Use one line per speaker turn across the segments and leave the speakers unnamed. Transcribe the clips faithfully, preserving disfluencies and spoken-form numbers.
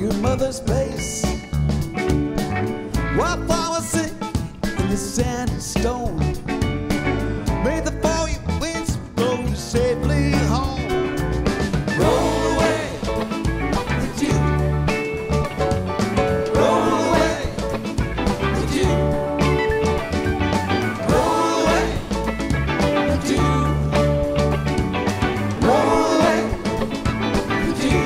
your mother's place. While flowers sink in the sand and stone, may the four winds blow you safely home. Roll away with you. Roll away with you. Roll away with you. Roll away with you.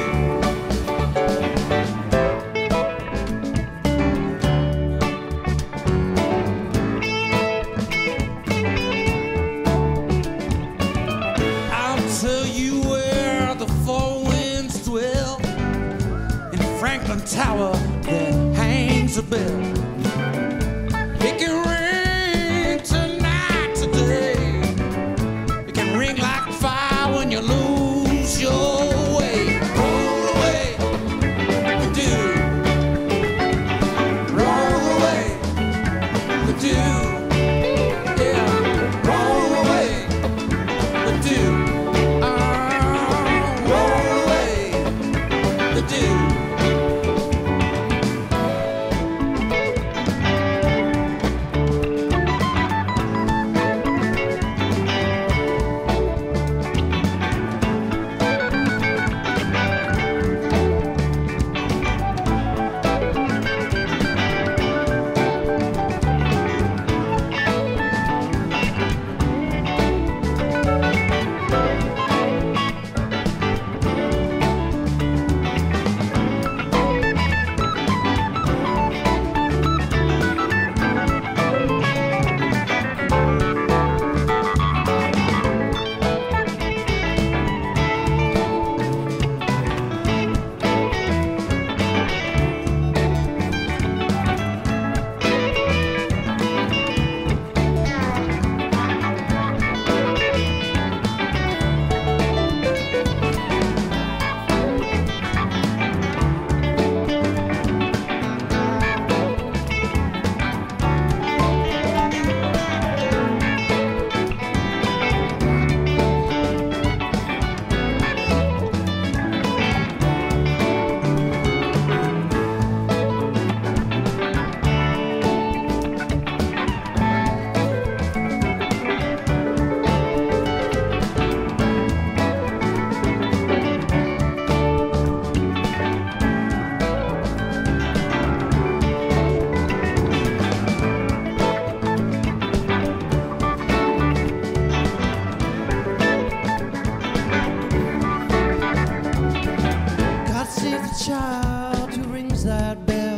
I'll tell you where the four winds dwell. In Franklin Tower there hangs a bell. It can ring tonight, today. It can ring like fire when you lose your way. Roll away with you. Roll away with you. Yeah, roll away with you. Ah, roll away with you. God save the child who rings that bell.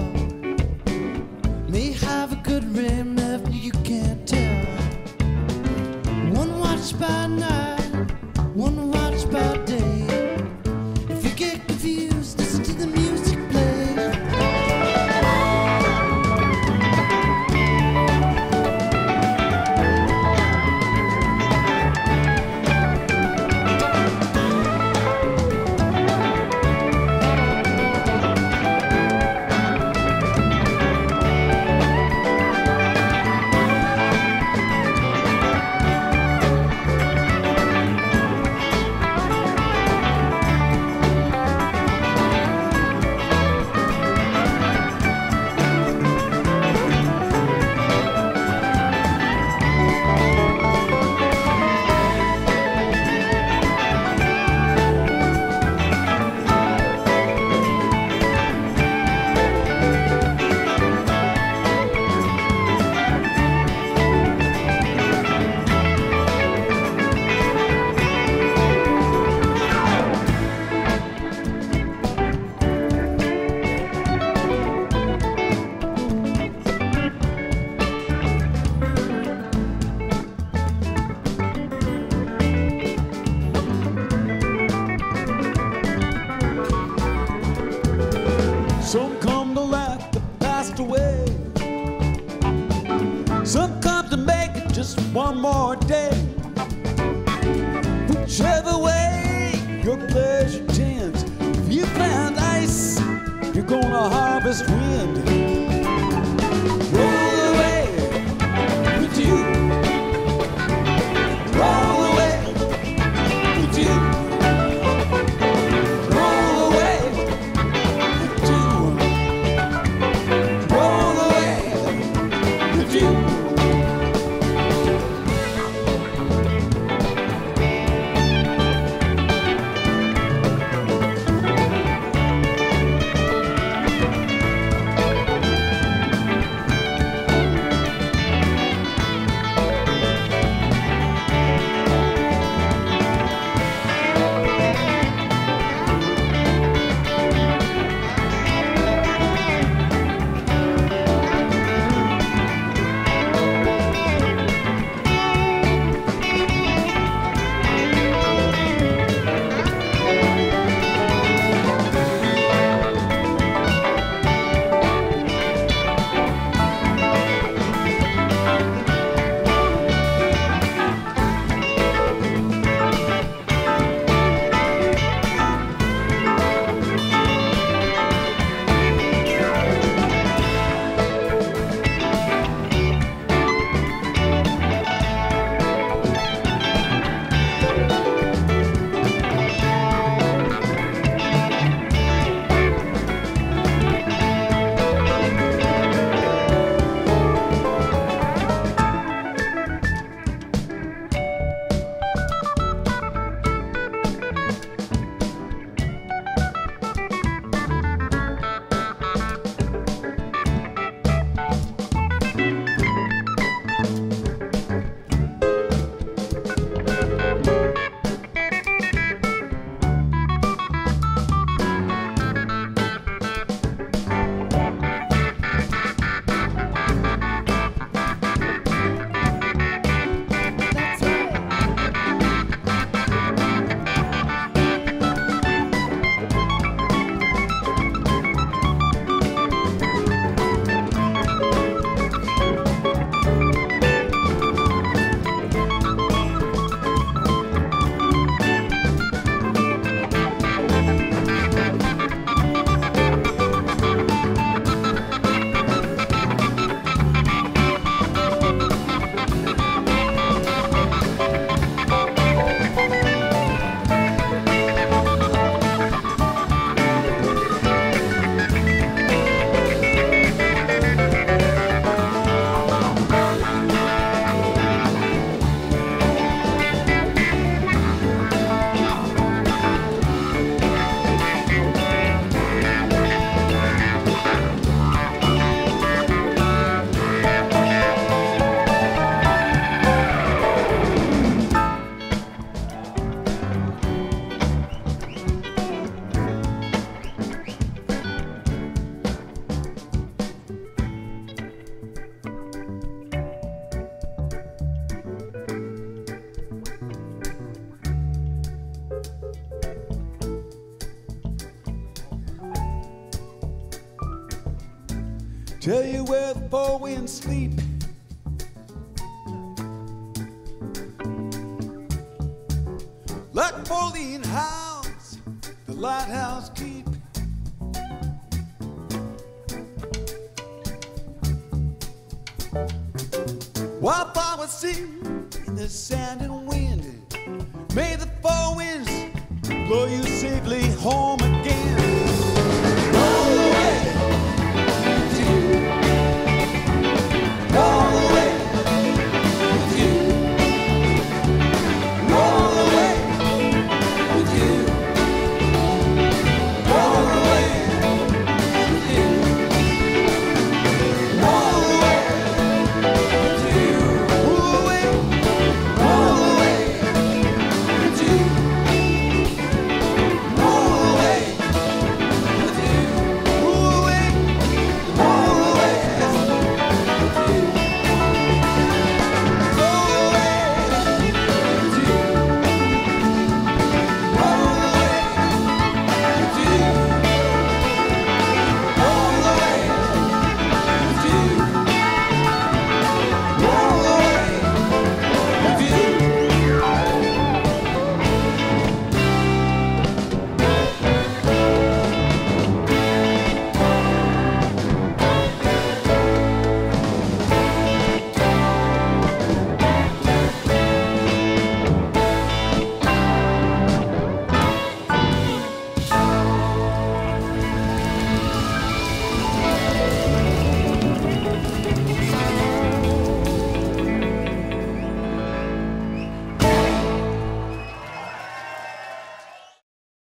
May have a good rim left, you can't tell. One watch by night, one watch by day. If you get confused, listen to the music play. Some come to laugh that passed away. Some come to make it just one more day. Whichever way your pleasure tends, if you plant ice, you're gonna harvest wind. Roll away with you. Roll away with you. Roll away with you. tell you where the four winds sleep. Like Pauline House, the lighthouse keep. Wildflowers sing in the sand and wind. May the four winds blow you safely home